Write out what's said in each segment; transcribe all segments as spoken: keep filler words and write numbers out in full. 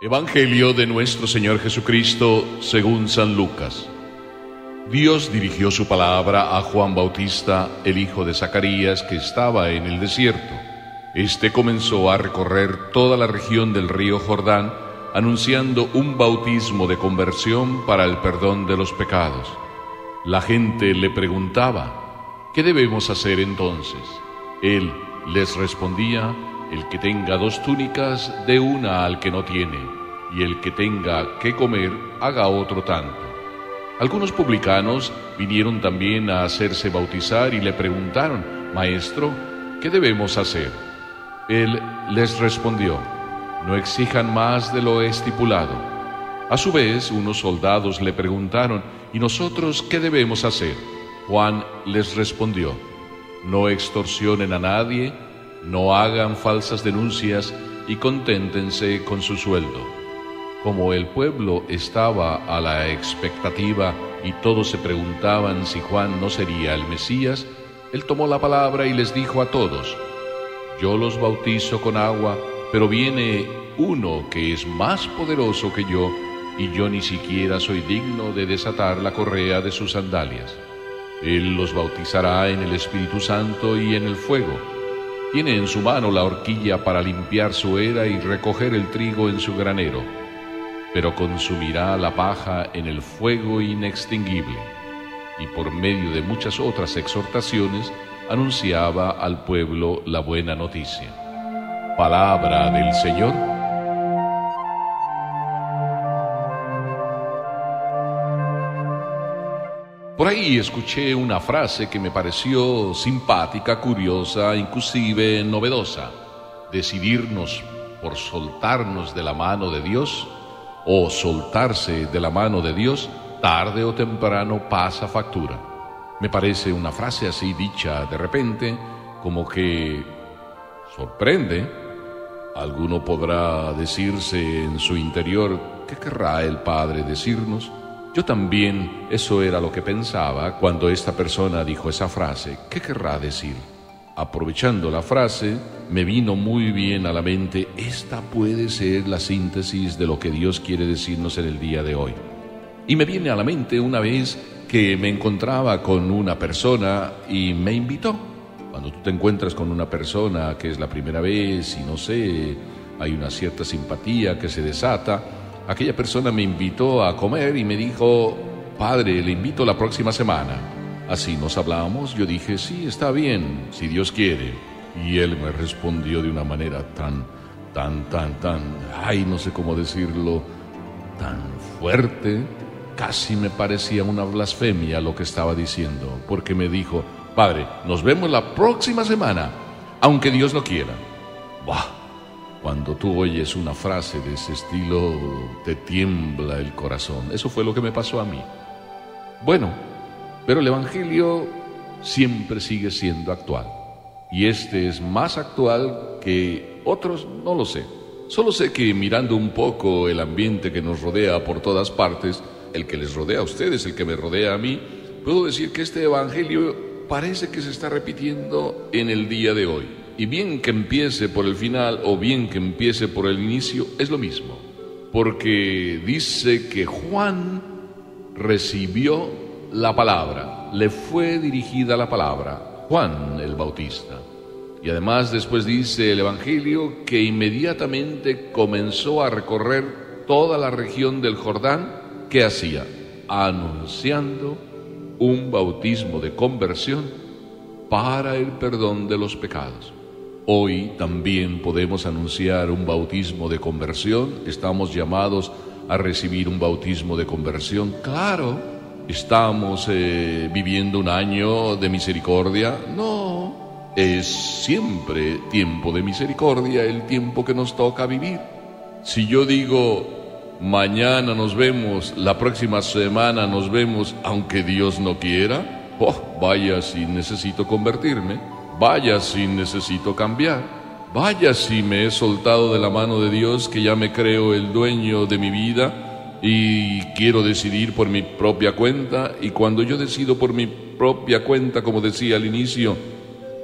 Evangelio de nuestro Señor Jesucristo según San Lucas. Dios dirigió su palabra a Juan Bautista, el hijo de Zacarías, que estaba en el desierto. Este comenzó a recorrer toda la región del río Jordán, anunciando un bautismo de conversión para el perdón de los pecados. La gente le preguntaba: ¿qué debemos hacer entonces? Él les respondía: el que tenga dos túnicas, dé una al que no tiene, y el que tenga que comer, haga otro tanto. Algunos publicanos vinieron también a hacerse bautizar y le preguntaron: Maestro, ¿qué debemos hacer? Él les respondió: no exijan más de lo estipulado. A su vez, unos soldados le preguntaron: ¿y nosotros qué debemos hacer? Juan les respondió: no extorsionen a nadie, no hagan falsas denuncias y conténtense con su sueldo. Como el pueblo estaba a la expectativa y todos se preguntaban si Juan no sería el Mesías, él tomó la palabra y les dijo a todos: yo los bautizo con agua, pero viene uno que es más poderoso que yo, y yo ni siquiera soy digno de desatar la correa de sus sandalias. Él los bautizará en el Espíritu Santo y en el fuego. Tiene en su mano la horquilla para limpiar su era y recoger el trigo en su granero, pero consumirá la paja en el fuego inextinguible. Y por medio de muchas otras exhortaciones anunciaba al pueblo la buena noticia. Palabra del Señor. Por ahí escuché una frase que me pareció simpática, curiosa, inclusive novedosa: decidirnos por soltarnos de la mano de Dios o soltarse de la mano de Dios, tarde o temprano pasa factura. Me parece una frase así dicha de repente, como que sorprende. Alguno podrá decirse en su interior: ¿qué querrá el Padre decirnos? Yo también eso era lo que pensaba cuando esta persona dijo esa frase. ¿Qué querrá decir? Aprovechando la frase, me vino muy bien a la mente: esta puede ser la síntesis de lo que Dios quiere decirnos en el día de hoy. Y me viene a la mente una vez que me encontraba con una persona y me invitó. Cuando tú te encuentras con una persona que es la primera vez y no sé, hay una cierta simpatía que se desata, aquella persona me invitó a comer y me dijo: Padre, le invito la próxima semana. Así nos hablamos. Yo dije: sí, está bien, si Dios quiere. Y él me respondió de una manera tan, tan, tan, tan, ay, no sé cómo decirlo, tan fuerte, casi me parecía una blasfemia lo que estaba diciendo, porque me dijo: Padre, nos vemos la próxima semana, aunque Dios lo quiera. ¡Buah! Cuando tú oyes una frase de ese estilo, te tiembla el corazón. Eso fue lo que me pasó a mí. Bueno, pero el Evangelio siempre sigue siendo actual. Y este es más actual que otros, no lo sé. Solo sé que mirando un poco el ambiente que nos rodea por todas partes, el que les rodea a ustedes, el que me rodea a mí, puedo decir que este Evangelio parece que se está repitiendo en el día de hoy. Y bien que empiece por el final o bien que empiece por el inicio, es lo mismo. Porque dice que Juan recibió la palabra, le fue dirigida la palabra, Juan el Bautista. Y además después dice el Evangelio que inmediatamente comenzó a recorrer toda la región del Jordán. ¿Qué hacía? Anunciando un bautismo de conversión para el perdón de los pecados. Hoy también podemos anunciar un bautismo de conversión. Estamos llamados a recibir un bautismo de conversión. Claro, estamos eh, viviendo un año de misericordia. No, es siempre tiempo de misericordia el tiempo que nos toca vivir. Si yo digo: mañana nos vemos, la próxima semana nos vemos, aunque Dios no quiera, oh, vaya si necesito convertirme, vaya si necesito cambiar, vaya si me he soltado de la mano de Dios, que ya me creo el dueño de mi vida y quiero decidir por mi propia cuenta. Y cuando yo decido por mi propia cuenta, como decía al inicio,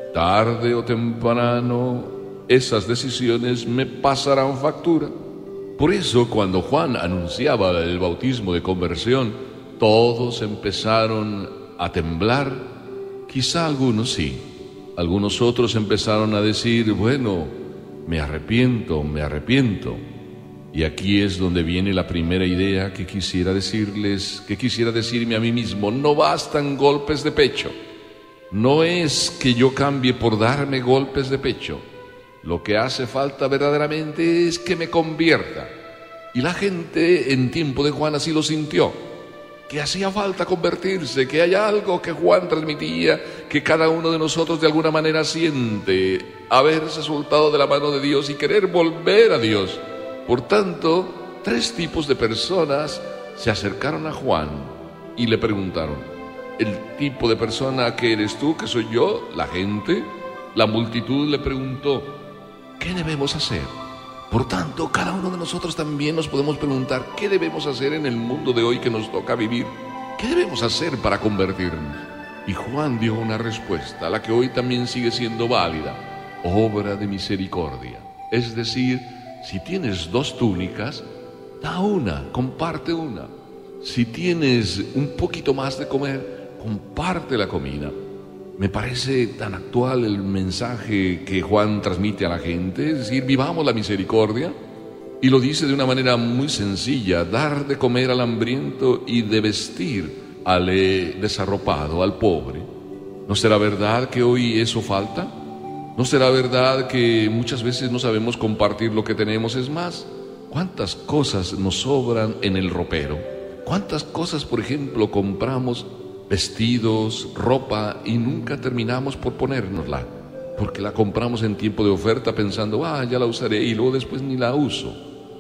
tarde o temprano esas decisiones me pasarán factura. Por eso, cuando Juan anunciaba el bautismo de conversión, todos empezaron a temblar. Quizá algunos sí. Algunos otros empezaron a decir, bueno, me arrepiento, me arrepiento. Y aquí es donde viene la primera idea que quisiera decirles, que quisiera decirme a mí mismo. No bastan golpes de pecho. No es que yo cambie por darme golpes de pecho. Lo que hace falta verdaderamente es que me convierta. Y la gente en tiempo de Juan así lo sintió, que hacía falta convertirse, que hay algo que Juan transmitía, que cada uno de nosotros de alguna manera siente, haberse soltado de la mano de Dios y querer volver a Dios. Por tanto, tres tipos de personas se acercaron a Juan y le preguntaron: el tipo de persona que eres tú, que soy yo, la gente, la multitud le preguntó: ¿qué debemos hacer? Por tanto, cada uno de nosotros también nos podemos preguntar: ¿qué debemos hacer en el mundo de hoy que nos toca vivir? ¿Qué debemos hacer para convertirnos? Y Juan dio una respuesta, la que hoy también sigue siendo válida: obra de misericordia. Es decir, si tienes dos túnicas, da una, comparte una. Si tienes un poquito más de comer, comparte la comida. Me parece tan actual el mensaje que Juan transmite a la gente, es decir, vivamos la misericordia, y lo dice de una manera muy sencilla: dar de comer al hambriento y de vestir al eh, desarropado, al pobre. ¿No será verdad que hoy eso falta? ¿No será verdad que muchas veces no sabemos compartir lo que tenemos? Es más, ¿cuántas cosas nos sobran en el ropero? ¿Cuántas cosas, por ejemplo, compramos, vestidos, ropa, y nunca terminamos por ponérnosla? Porque la compramos en tiempo de oferta pensando, ah, ya la usaré, y luego después ni la uso.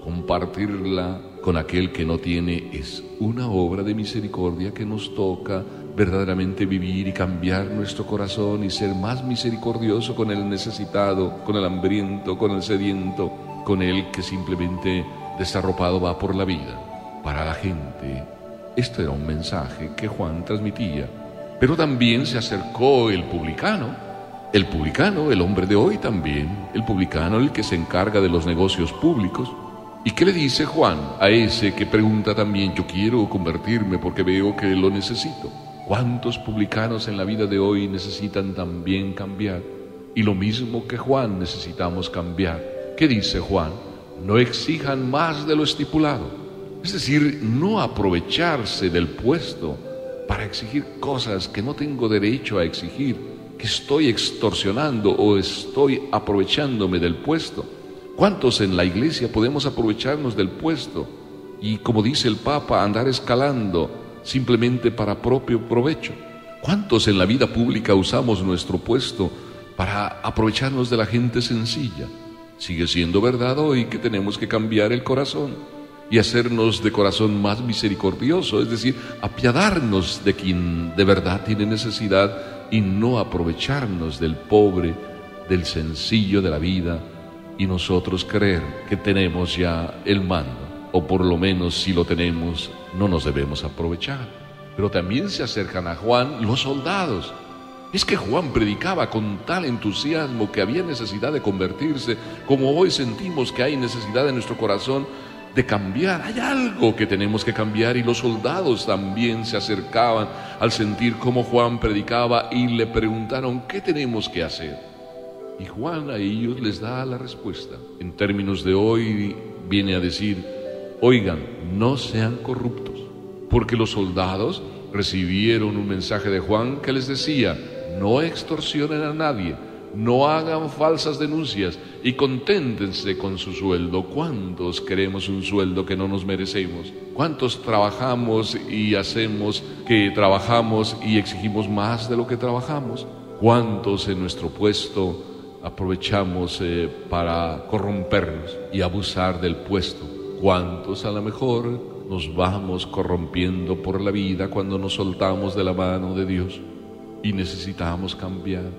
Compartirla con aquel que no tiene es una obra de misericordia que nos toca verdaderamente vivir y cambiar nuestro corazón y ser más misericordioso con el necesitado, con el hambriento, con el sediento, con el que simplemente desarropado va por la vida. Para la gente, esto era un mensaje que Juan transmitía. Pero también se acercó el publicano, el publicano, el hombre de hoy también, el publicano, el que se encarga de los negocios públicos. ¿Y qué le dice Juan a ese que pregunta también: yo quiero convertirme porque veo que lo necesito? ¿Cuántos publicanos en la vida de hoy necesitan también cambiar? Y lo mismo que Juan necesitamos cambiar. ¿Qué dice Juan? No exijan más de lo estipulado. Es decir, no aprovecharse del puesto para exigir cosas que no tengo derecho a exigir, que estoy extorsionando o estoy aprovechándome del puesto. ¿Cuántos en la iglesia podemos aprovecharnos del puesto y, como dice el Papa, andar escalando simplemente para propio provecho? ¿Cuántos en la vida pública usamos nuestro puesto para aprovecharnos de la gente sencilla? Sigue siendo verdad hoy que tenemos que cambiar el corazón y hacernos de corazón más misericordioso, es decir, apiadarnos de quien de verdad tiene necesidad y no aprovecharnos del pobre, del sencillo de la vida, y nosotros creer que tenemos ya el mando, o por lo menos si lo tenemos, no nos debemos aprovechar. Pero también se acercan a Juan los soldados. Es que Juan predicaba con tal entusiasmo que había necesidad de convertirse, como hoy sentimos que hay necesidad en nuestro corazón de cambiar. Hay algo que tenemos que cambiar, y los soldados también se acercaban al sentir cómo Juan predicaba y le preguntaron: ¿qué tenemos que hacer? Y Juan a ellos les da la respuesta. En términos de hoy viene a decir: oigan, no sean corruptos, porque los soldados recibieron un mensaje de Juan que les decía: no extorsionen a nadie, no hagan falsas denuncias y conténtense con su sueldo. ¿Cuántos queremos un sueldo que no nos merecemos? ¿Cuántos trabajamos y hacemos que trabajamos y exigimos más de lo que trabajamos? ¿Cuántos en nuestro puesto aprovechamos eh, para corrompernos y abusar del puesto? ¿Cuántos a lo mejor nos vamos corrompiendo por la vida cuando nos soltamos de la mano de Dios y necesitamos cambiar?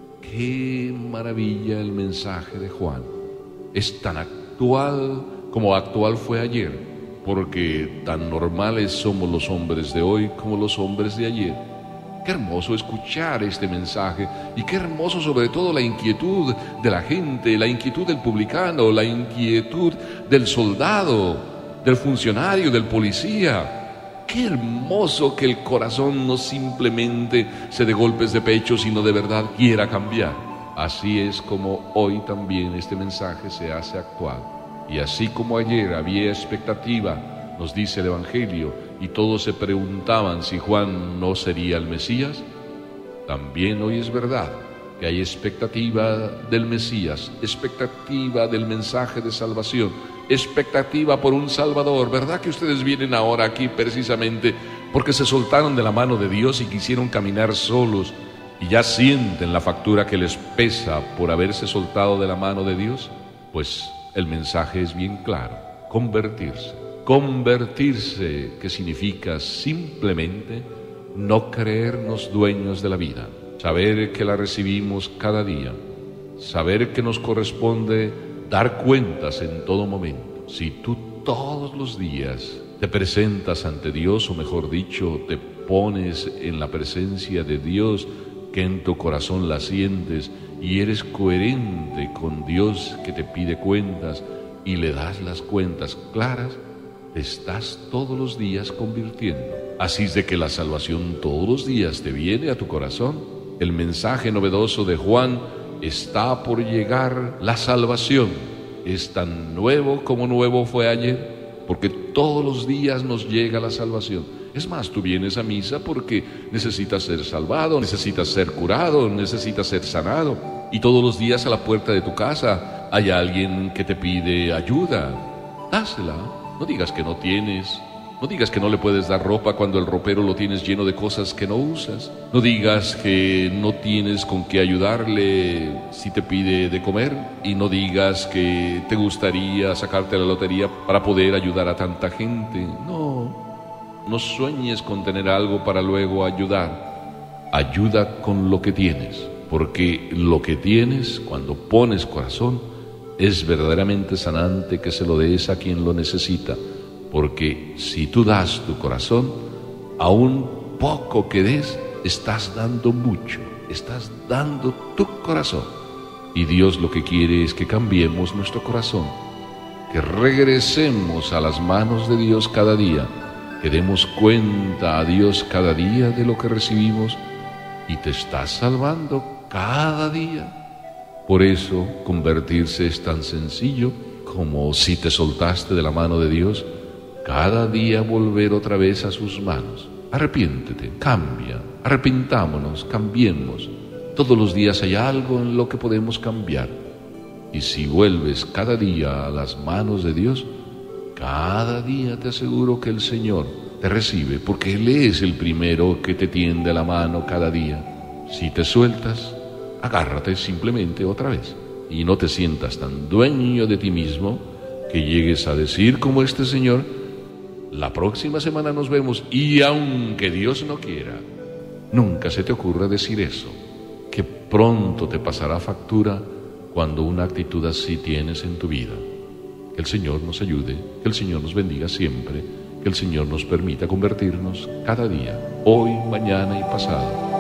¡Qué maravilla el mensaje de Juan! Es tan actual como actual fue ayer, porque tan normales somos los hombres de hoy como los hombres de ayer. Qué hermoso escuchar este mensaje y qué hermoso sobre todo la inquietud de la gente, la inquietud del publicano, la inquietud del soldado, del funcionario, del policía. Qué hermoso que el corazón no simplemente se dé golpes de pecho, sino de verdad quiera cambiar. Así es como hoy también este mensaje se hace actual. Y así como ayer había expectativa, nos dice el Evangelio, y todos se preguntaban si Juan no sería el Mesías, también hoy es verdad que hay expectativa del Mesías, expectativa del mensaje de salvación, expectativa por un Salvador. ¿Verdad que ustedes vienen ahora aquí precisamente porque se soltaron de la mano de Dios y quisieron caminar solos y ya sienten la factura que les pesa por haberse soltado de la mano de Dios? Pues el mensaje es bien claro: convertirse. Convertirse, que significa simplemente no creernos dueños de la vida, saber que la recibimos cada día, saber que nos corresponde dar cuentas en todo momento. Si tú todos los días te presentas ante Dios, o mejor dicho, te pones en la presencia de Dios, que en tu corazón la sientes, y eres coherente con Dios que te pide cuentas y le das las cuentas claras, te estás todos los días convirtiendo. Así es de que la salvación todos los días te viene a tu corazón. El mensaje novedoso de Juan: está por llegar la salvación. Es tan nuevo como nuevo fue ayer, porque todos los días nos llega la salvación. Es más, tú vienes a misa porque necesitas ser salvado, necesitas ser curado, necesitas ser sanado. Y todos los días a la puerta de tu casa hay alguien que te pide ayuda. Dásela. No digas que no tienes, no digas que no le puedes dar ropa cuando el ropero lo tienes lleno de cosas que no usas. No digas que no tienes con qué ayudarle si te pide de comer. Y no digas que te gustaría sacarte la lotería para poder ayudar a tanta gente. No, no sueñes con tener algo para luego ayudar. Ayuda con lo que tienes, porque lo que tienes, cuando pones corazón, es verdaderamente sanante que se lo des a quien lo necesita, porque si tú das tu corazón, aún poco que des, estás dando mucho, estás dando tu corazón. Y Dios lo que quiere es que cambiemos nuestro corazón, que regresemos a las manos de Dios cada día, que demos cuenta a Dios cada día de lo que recibimos, y te estás salvando cada día. Por eso, convertirse es tan sencillo como, si te soltaste de la mano de Dios, cada día volver otra vez a sus manos. Arrepiéntete, cambia, arrepintámonos, cambiemos. Todos los días hay algo en lo que podemos cambiar. Y si vuelves cada día a las manos de Dios, cada día te aseguro que el Señor te recibe, porque Él es el primero que te tiende la mano cada día. Si te sueltas, agárrate simplemente otra vez y no te sientas tan dueño de ti mismo que llegues a decir como este señor: la próxima semana nos vemos, y aunque Dios no quiera. Nunca se te ocurra decir eso, que pronto te pasará factura cuando una actitud así tienes en tu vida. Que el Señor nos ayude, que el Señor nos bendiga siempre, que el Señor nos permita convertirnos cada día, hoy, mañana y pasado,